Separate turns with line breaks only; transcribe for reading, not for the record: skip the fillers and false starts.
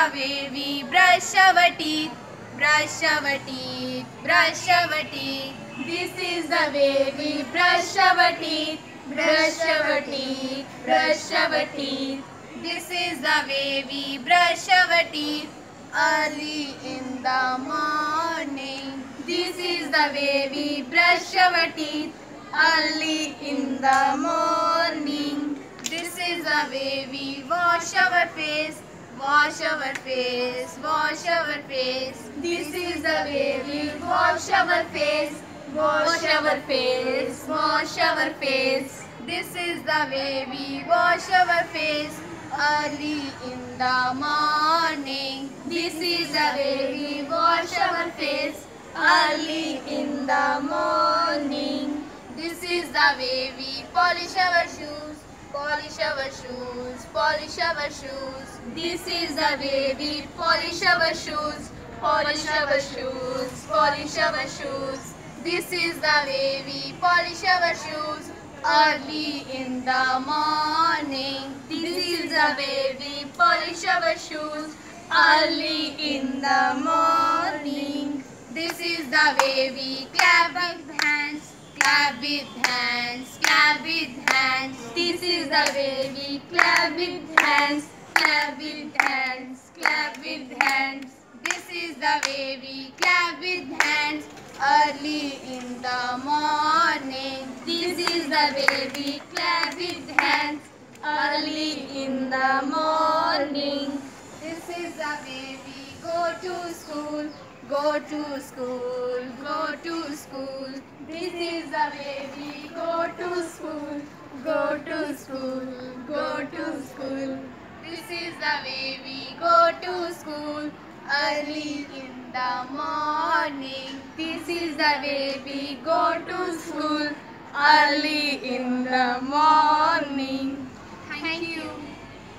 the way we brush our teeth, brush our teeth, brush our teeth. This is the way we brush our teeth, brush our teeth, brush our teeth. This is the way we brush our teeth early in the morning. This is the way we brush our teeth early in the morning. This is the way we wash our face, wash our face, wash our face. This is the way we wash our face, wash our face, wash our face. This is the way we wash our face early in the morning. This is the way we wash our face early in the morning. This is the way we polish our shoes, polish our shoes, polish our shoes. This is the way we polish our shoes, polish our shoes, polish our shoes. This is the way we polish our shoes early in the morning. This is the way we polish our shoes early in the morning. This is the way we clap with hands, clap with hands, clap with hands. This is the way we clap with hands, clap with hands, clap with hands. This is the way we clap with hands early in the morning. This is the way we clap with hands early in the morning. This is the way we go to school, go to school, go to school. This is the way we go to school, go to school, go to school. This is the way we go to school early in the morning. This is the way we go to school early in